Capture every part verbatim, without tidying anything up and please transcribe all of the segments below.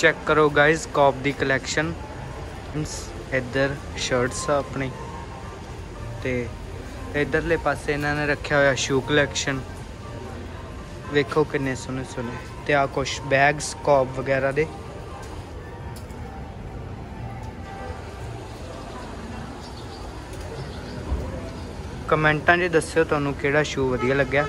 Check करो guys cop the collection. इधर shirts अपनी ते इधरले पासे इन्होंने रखा हुआ शू कलैक्शन। वेखो किन्ने सोहने सोहने ते आ कुछ बैग्स कॉप वगैरह दे। कमेंटां 'च दस्सिओ तुहानूं किहड़ा शू वधिया लग्या।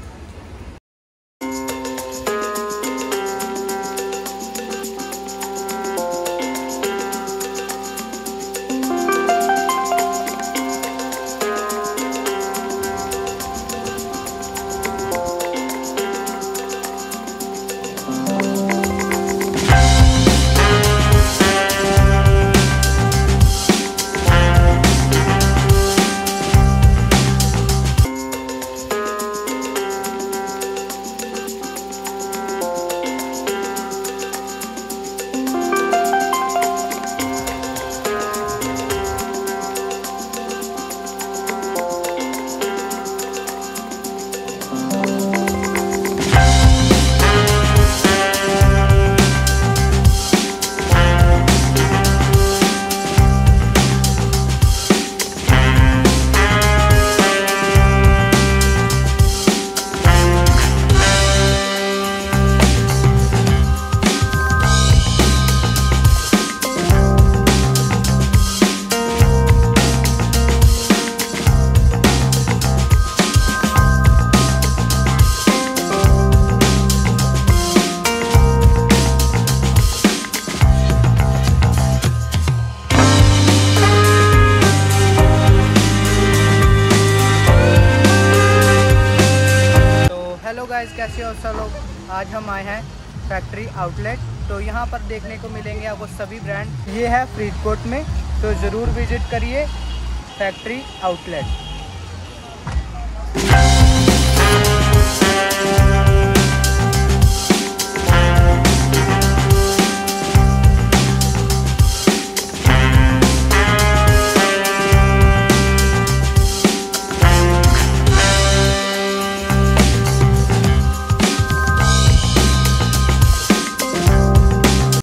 गाइस कैसे हो सब लोग। आज हम आए हैं फैक्ट्री आउटलेट। तो यहाँ पर देखने को मिलेंगे आपको सभी ब्रांड। ये है फरीदकोट में, तो ज़रूर विजिट करिए फैक्ट्री आउटलेट।